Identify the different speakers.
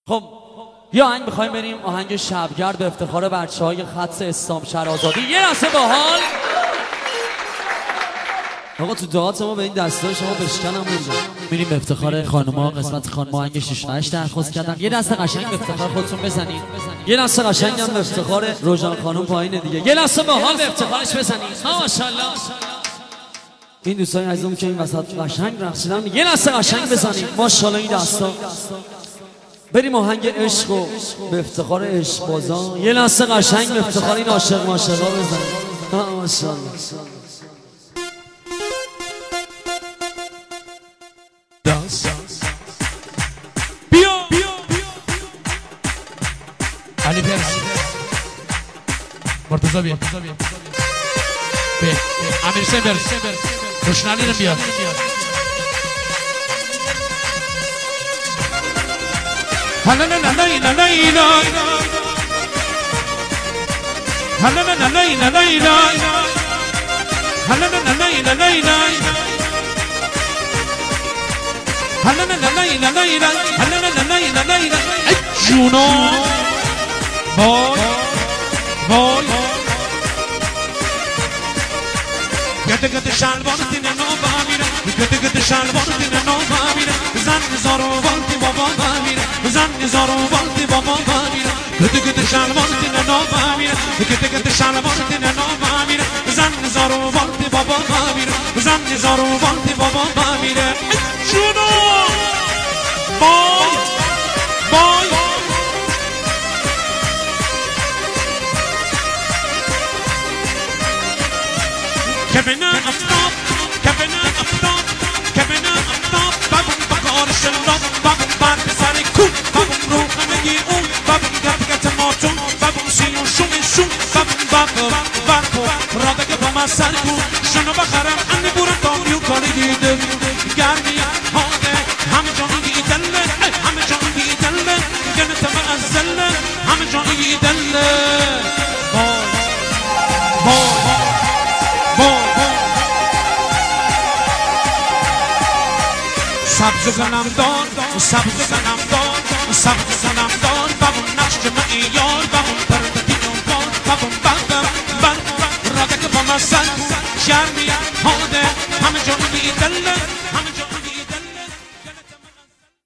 Speaker 1: خب یه آهنگ میخوایم بریم، آهنگ شبگرد به افتخار بچه‌های خط اسلام شهرآزادی. یه لحظه باحال آقا تو دعات ما به این دستای شما بشکنم اونجا. میریم به افتخار خانوما، قسمت خانوما آهنگ 6 و 8 درخواست کردن. یه دست قشنگ به افتخار خودتون بزنید. یه دست قشنگ هم به افتخار روژان خانم پایینه دیگه. یه دست باحال به افتخارش بزنید. ماشاءالله. این دوستای عزیزم که این وسط قشنگ رقصیدن، یه دست قشنگ بزنید. ماشاءالله این دستا. بریم آهنگ عشق و به افتخار عشق بازان. یه دست قشنگ به افتخار این عاشق ماشاءالله بزنید. ماشاءالله.
Speaker 2: علی پرس مرتضی بیا امیر سمبر روشنالی رو بیا هلا لا لا لا لا لا هلا لا لا لا لا لا هلا لا لا لا لا لا هلا لا لا لا لا لا هلا لا لا لا لا جونو وای وای گد شلوار دین نو بمیره گد شلوار دین نو بمیره زن زارو والتی بابا بمیره زن زارو والتی بابا بمیره گد شلوار دین نو بمیره گد شلوار دین نو بمیره زن زارو والتی بابا بمیره زن زارو والتی بابا بمیره جونو وای وای كبنا أفطاب كبنا أفطاب كبنا أفطاب بابم بقار الشلاب بابم بار بساري كوب بابم روح مجيئون بابم قطقة موتون بابم سيون شوم شوم بابم بابم بابو رادك بما ساركو شنو بخرم أني بورا طاويو كاري ديدم قارني هاده هم جاني يدلل هم جاني يدلل جنت ما أزلل هم جاني يدلل سبز زنم دان سبز زنم دان سبز زنم دان بابم نقش